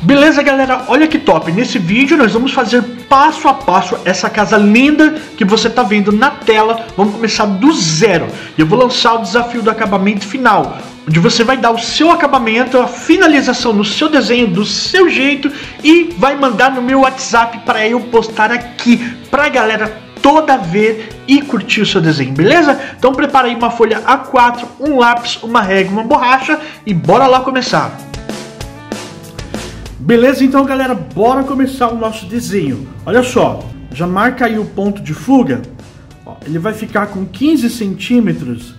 Beleza, galera? Olha que top! Nesse vídeo nós vamos fazer passo a passo essa casa linda que você está vendo na tela. Vamos começar do zero. E eu vou lançar o desafio do acabamento final, onde você vai dar o seu acabamento, a finalização no seu desenho, do seu jeito, e vai mandar no meu WhatsApp para eu postar aqui para a galera toda ver e curtir o seu desenho, beleza? Então prepara aí uma folha A4, um lápis, uma régua, uma borracha e bora lá começar. Beleza, então galera, bora começar o nosso desenho. Olha só, já marca aí o ponto de fuga. Ó, ele vai ficar com 15 centímetros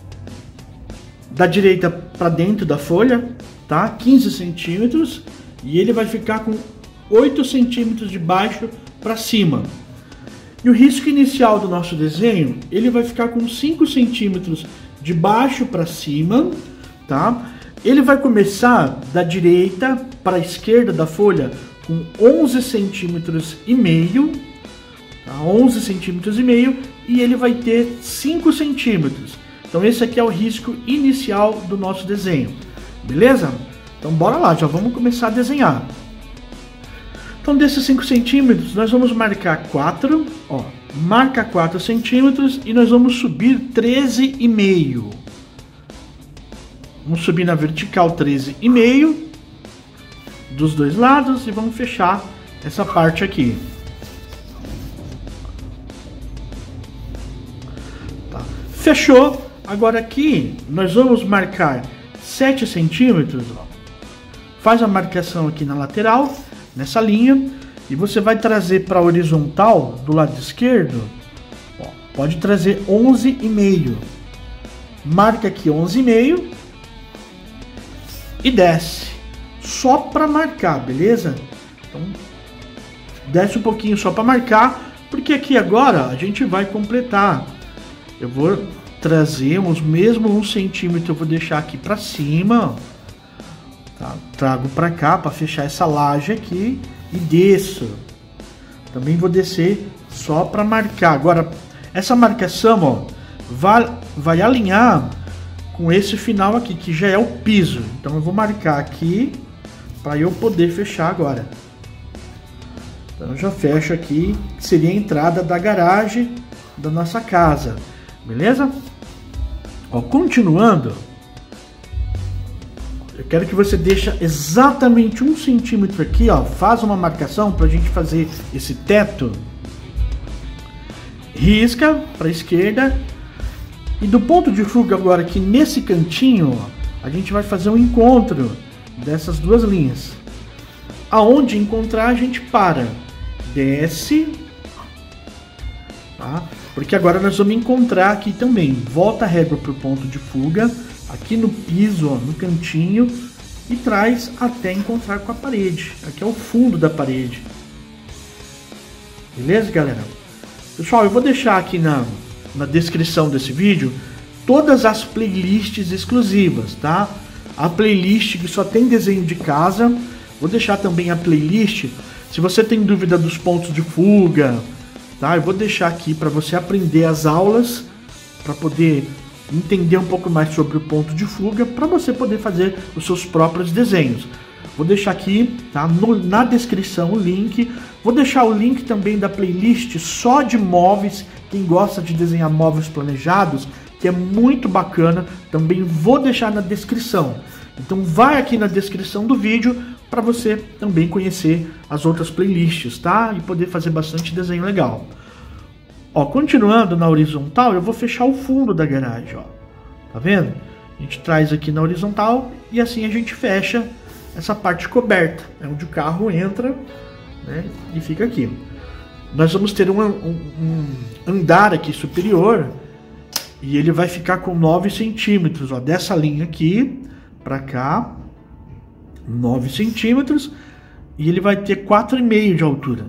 da direita para dentro da folha, tá? 15 centímetros. E ele vai ficar com 8 centímetros de baixo para cima. E o risco inicial do nosso desenho, ele vai ficar com 5 centímetros de baixo para cima, tá? Ele vai começar da direita para a esquerda da folha com 11 centímetros e meio, tá? 11 centímetros e meio, e ele vai ter 5 centímetros. Então esse aqui é o risco inicial do nosso desenho, beleza? Então bora lá, já vamos começar a desenhar. Então desses 5 centímetros nós vamos marcar 4, ó, marca 4 centímetros e nós vamos subir 13,5. Vamos subir na vertical 13,5 dos dois lados e vamos fechar essa parte aqui. Tá. Fechou. Agora aqui nós vamos marcar 7 centímetros. Ó. Faz a marcação aqui na lateral, nessa linha, e você vai trazer para a horizontal do lado esquerdo. Ó, pode trazer 11,5. Marca aqui 11,5. E desce, só para marcar, beleza? Então, desce um pouquinho só para marcar, porque aqui agora a gente vai completar. Eu vou trazer os mesmos 1 centímetro, eu vou deixar aqui para cima, tá? Trago para cá para fechar essa laje aqui e desço. Também vou descer só para marcar. Agora, essa marcação, ó, vai alinhar com esse final aqui, que já é o piso. Então eu vou marcar aqui para eu poder fechar agora. Então eu já fecho aqui, que seria a entrada da garagem da nossa casa, beleza? Ó, continuando, eu quero que você deixe exatamente 1 centímetro aqui, ó, faz uma marcação para a gente fazer esse teto. Risca para a esquerda. E do ponto de fuga agora aqui nesse cantinho, ó, a gente vai fazer um encontro dessas duas linhas. Aonde encontrar a gente para, desce, tá? Porque agora nós vamos encontrar aqui também. Volta a régua para o ponto de fuga, aqui no piso, ó, no cantinho, e traz até encontrar com a parede. Aqui é o fundo da parede. Beleza, galera? Pessoal, eu vou deixar aqui na descrição desse vídeo todas as playlists exclusivas, tá? A playlist que só tem desenho de casa. Vou deixar também a playlist se você tem dúvida dos pontos de fuga, tá? Eu vou deixar aqui para você aprender as aulas, para poder entender um pouco mais sobre o ponto de fuga, para você poder fazer os seus próprios desenhos. Vou deixar aqui, tá, na descrição o link. Vou deixar o link também da playlist só de móveis. Quem gosta de desenhar móveis planejados, que é muito bacana, também vou deixar na descrição. Então vai aqui na descrição do vídeo para você também conhecer as outras playlists, tá? E poder fazer bastante desenho legal. Ó, continuando na horizontal, eu vou fechar o fundo da garagem, ó. Tá vendo? A gente traz aqui na horizontal e assim a gente fecha essa parte coberta, é onde o carro entra, né, e fica aqui. Nós vamos ter um andar aqui superior e ele vai ficar com 9 centímetros, ó, dessa linha aqui para cá, 9 centímetros, e ele vai ter 4,5 de altura.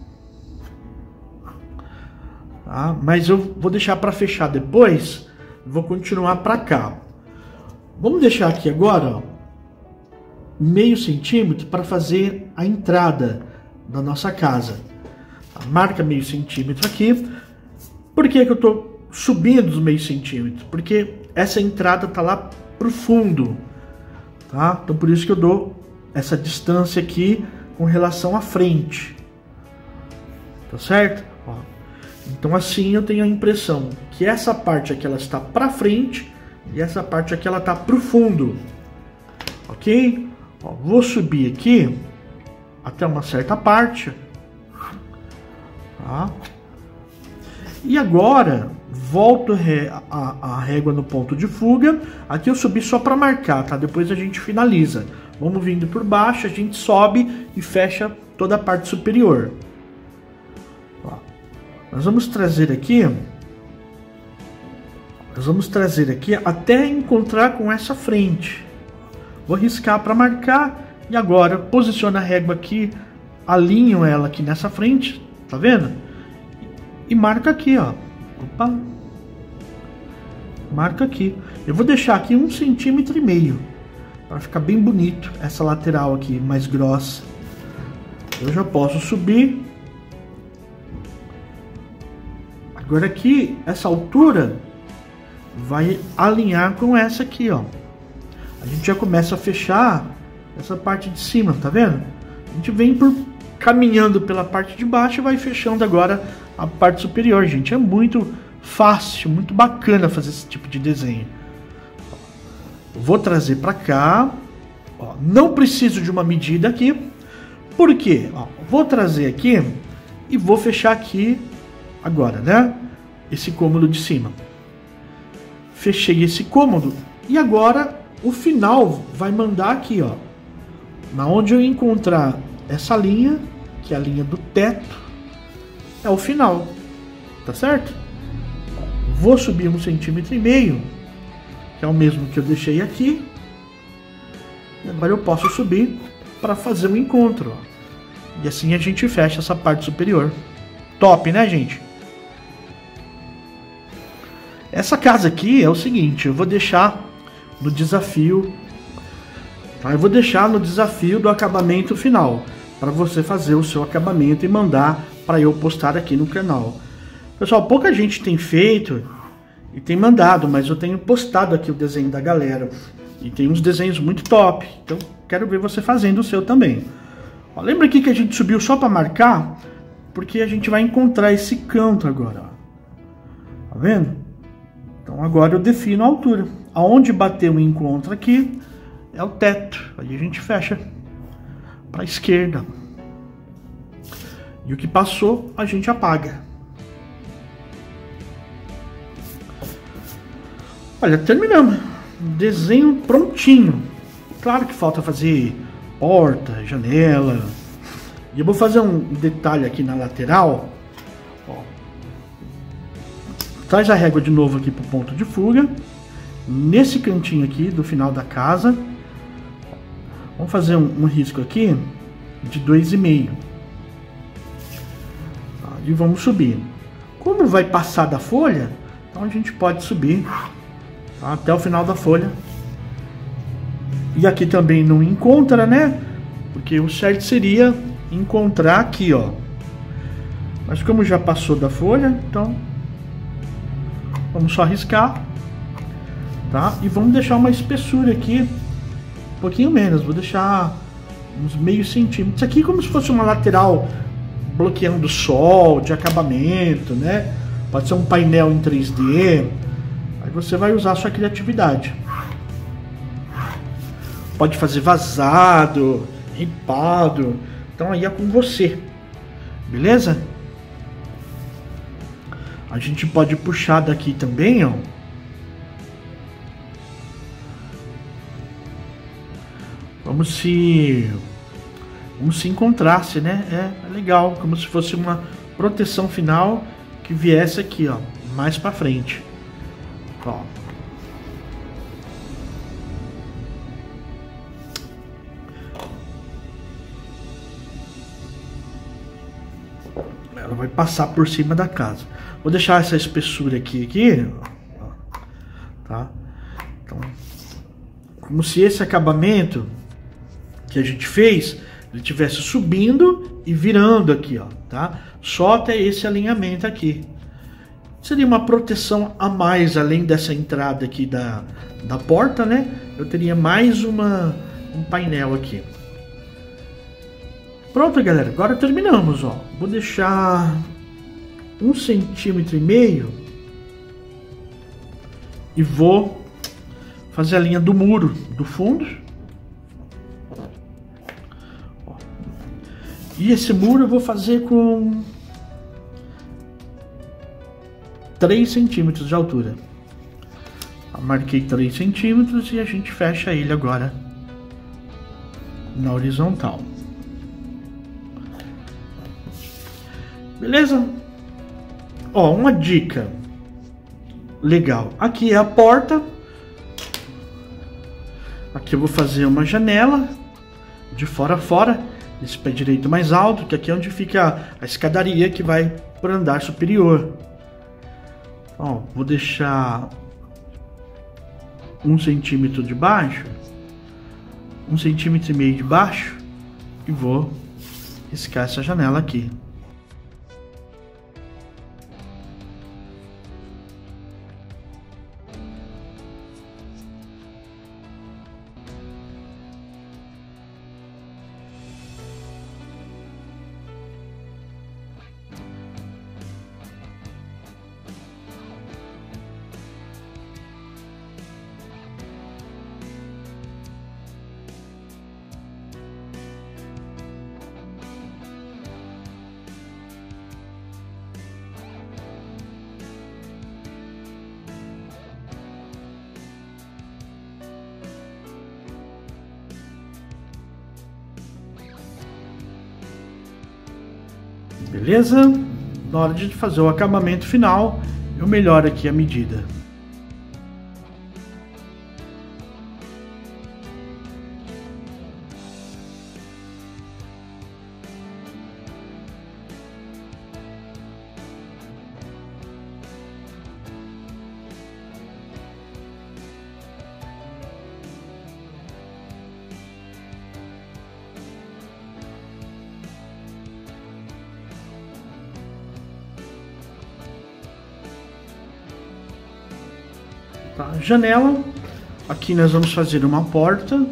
Tá? Mas eu vou deixar para fechar depois, vou continuar para cá. Vamos deixar aqui agora, ó, meio centímetro para fazer a entrada da nossa casa. Marca meio centímetro aqui. Por que eu estou subindo os meio centímetros? Porque essa entrada tá lá pro fundo, tá? Então por isso que eu dou essa distância aqui com relação à frente. Tá certo? Ó. Então assim eu tenho a impressão que essa parte aqui ela está para frente e essa parte aqui ela está para o fundo. Ok? Ó, vou subir aqui até uma certa parte. Tá? E agora volto a régua no ponto de fuga. Aqui eu subi só para marcar, tá? Depois a gente finaliza. Vamos vindo por baixo, a gente sobe e fecha toda a parte superior. Ó, nós vamos trazer aqui até encontrar com essa frente. Vou riscar para marcar e agora posiciono a régua aqui, alinho ela aqui nessa frente, tá vendo? E marca aqui, ó. Opa. Marca aqui. Eu vou deixar aqui 1,5 cm para ficar bem bonito essa lateral aqui mais grossa. Eu já posso subir. Agora aqui essa altura vai alinhar com essa aqui, ó. A gente já começa a fechar essa parte de cima, tá vendo? A gente vem caminhando pela parte de baixo e vai fechando agora a parte superior, gente. É muito fácil, muito bacana fazer esse tipo de desenho. Vou trazer para cá. Ó, não preciso de uma medida aqui. Por quê? Ó, vou trazer aqui e vou fechar aqui agora, né? Esse cômodo de cima. Fechei esse cômodo e agora o final vai mandar aqui, ó. Na onde eu encontrar essa linha, que é a linha do teto, é o final, tá certo? Vou subir 1,5 cm, que é o mesmo que eu deixei aqui. E agora eu posso subir para fazer o encontro, ó. E assim a gente fecha essa parte superior. Top, né, gente? Essa casa aqui é o seguinte, eu vou deixar no desafio, tá? Eu vou deixar no desafio do acabamento final, para você fazer o seu acabamento e mandar para eu postar aqui no canal. Pessoal, pouca gente tem feito e tem mandado, mas eu tenho postado aqui o desenho da galera. E tem uns desenhos muito top, então quero ver você fazendo o seu também. Ó, lembra aqui que a gente subiu só para marcar? Porque a gente vai encontrar esse canto agora, ó. Tá vendo? Então agora eu defino a altura. Aonde bater o encontro aqui é o teto. Aí a gente fecha para a esquerda. E o que passou a gente apaga. Olha, terminamos. Desenho prontinho. Claro que falta fazer porta, janela. E eu vou fazer um detalhe aqui na lateral. Ó. Traz a régua de novo aqui para o ponto de fuga. Nesse cantinho aqui do final da casa. Vamos fazer um risco aqui de 2,5. E vamos subir. Como vai passar da folha, então a gente pode subir, tá, até o final da folha. E aqui também não encontra, né? Porque o certo seria encontrar aqui, ó. Mas como já passou da folha, então vamos só riscar, tá? E vamos deixar uma espessura aqui, um pouquinho menos. Vou deixar uns meio centímetro. Isso aqui é como se fosse uma lateral bloqueando o sol, de acabamento, né? Pode ser um painel em 3D. Aí você vai usar a sua criatividade. Pode fazer vazado, ripado. Então aí é com você. Beleza? A gente pode puxar daqui também, ó. Como se encontrasse, né? É legal, como se fosse uma proteção final que viesse aqui, ó, mais para frente. Ó. Ela vai passar por cima da casa. Vou deixar essa espessura aqui, ó, tá? Então, como se esse acabamento que a gente fez, ele estivesse subindo e virando aqui, ó, tá? Só até esse alinhamento aqui. Seria uma proteção a mais, além dessa entrada aqui da porta, né? Eu teria mais um painel aqui. Pronto, galera, agora terminamos, ó. Vou deixar 1,5 cm e vou fazer a linha do muro do fundo. E esse muro eu vou fazer com 3 centímetros de altura. Marquei 3 centímetros e a gente fecha ele agora na horizontal. Beleza? Ó, uma dica legal. Aqui é a porta. Aqui eu vou fazer uma janela de fora a fora. Esse pé direito mais alto, que aqui é onde fica a escadaria que vai para o andar superior. Ó, vou deixar 1 centímetro de baixo, 1,5 centímetro de baixo, e vou riscar essa janela aqui. Beleza? Na hora de fazer o acabamento final, eu melhoro aqui a medida. Tá? Janela, aqui nós vamos fazer uma porta.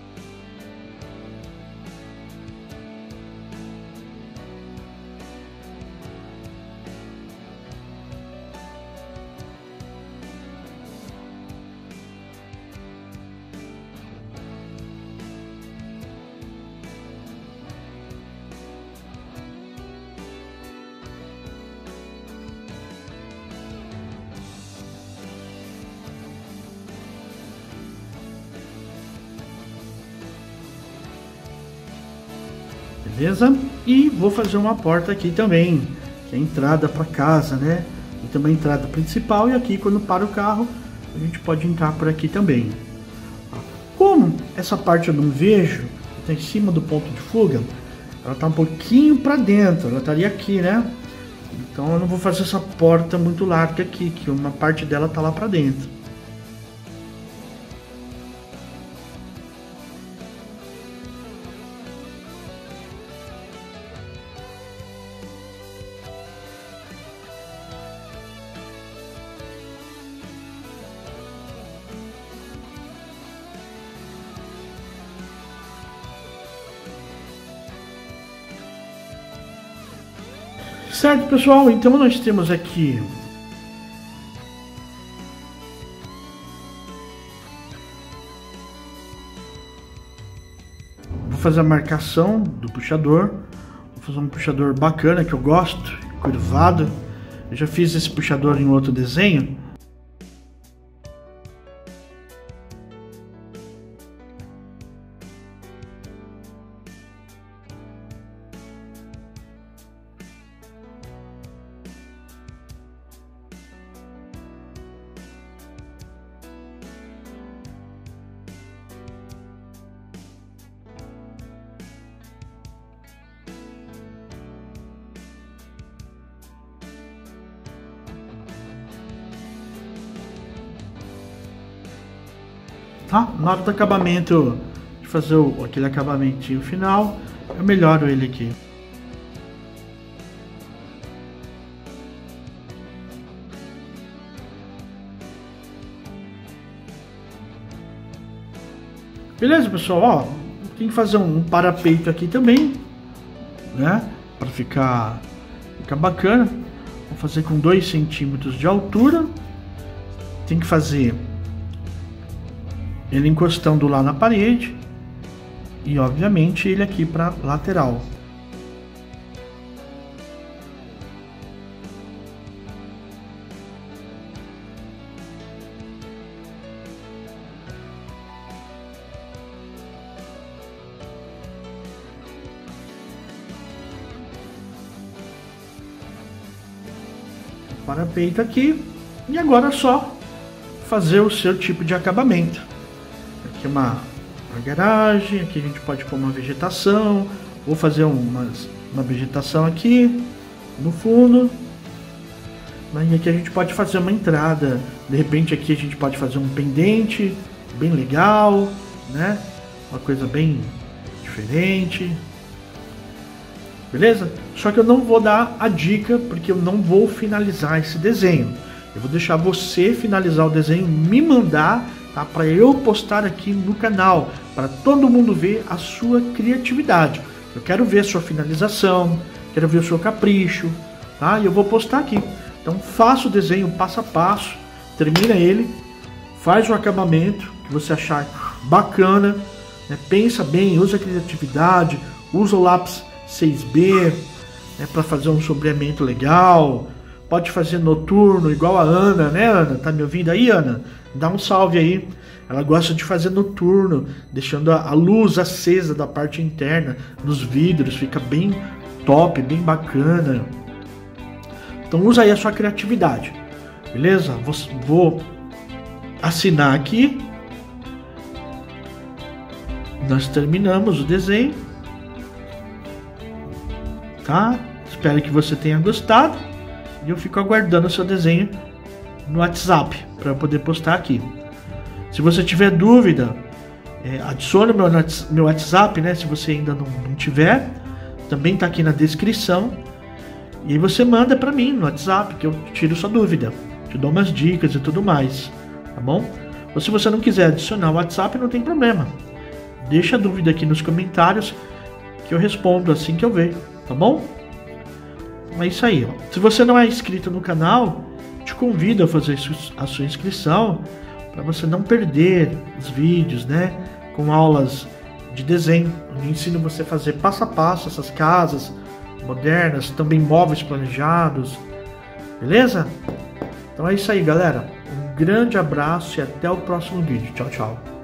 Beleza? E vou fazer uma porta aqui também, que é a entrada para casa, né? E também a entrada principal, e aqui quando para o carro, a gente pode entrar por aqui também. Como essa parte eu não vejo, está em cima do ponto de fuga, ela está um pouquinho para dentro, ela estaria aqui, né? Então eu não vou fazer essa porta muito larga aqui, que uma parte dela está lá para dentro. Certo, pessoal, então nós temos aqui vou fazer a marcação do puxador. Vou fazer um puxador bacana que eu gosto, curvado. Eu já fiz esse puxador em outro desenho. Tá? Na hora do acabamento, de fazer aquele acabamentinho final, eu melhoro ele aqui. Beleza, pessoal? Ó, tem que fazer um parapeito aqui também. né? Para ficar bacana. Vou fazer com 2 centímetros de altura. Tem que fazer ele encostando lá na parede e obviamente ele aqui para lateral. Parapeito aqui, e agora é só fazer o seu tipo de acabamento. Aqui uma garagem, aqui a gente pode pôr uma vegetação, vou fazer uma vegetação aqui no fundo, e aqui a gente pode fazer uma entrada, de repente aqui a gente pode fazer um pendente bem legal, né? Uma coisa bem diferente. Beleza? Só que eu não vou dar a dica porque eu não vou finalizar esse desenho. Eu vou deixar você finalizar o desenho, me mandar, tá? Para eu postar aqui no canal, para todo mundo ver a sua criatividade. Eu quero ver a sua finalização, quero ver o seu capricho, tá? E eu vou postar aqui. Então faça o desenho passo a passo, termina ele, faz o acabamento que você achar bacana, né? Pensa bem, usa a criatividade, usa o lápis 6B, né, para fazer um sombreamento legal. Pode fazer noturno, igual a Ana, né, Ana? Tá me ouvindo aí, Ana? Dá um salve aí. Ela gosta de fazer noturno, deixando a luz acesa da parte interna nos vidros, fica bem top, bem bacana. Então usa aí a sua criatividade, beleza? Vou assinar aqui. Nós terminamos o desenho. Tá? Espero que você tenha gostado e eu fico aguardando o seu desenho no WhatsApp para eu poder postar aqui. Se você tiver dúvida, adicione meu WhatsApp, né? Se você ainda não tiver, também está aqui na descrição. E aí você manda para mim no WhatsApp que eu tiro sua dúvida, te dou umas dicas e tudo mais, tá bom? Ou se você não quiser adicionar o WhatsApp, não tem problema. Deixa a dúvida aqui nos comentários que eu respondo assim que eu ver. Tá bom? É isso aí, ó. Se você não é inscrito no canal, te convido a fazer a sua inscrição para você não perder os vídeos, né? Com aulas de desenho. Eu ensino você a fazer passo a passo essas casas modernas, também móveis planejados. Beleza? Então é isso aí, galera. Um grande abraço e até o próximo vídeo. Tchau, tchau.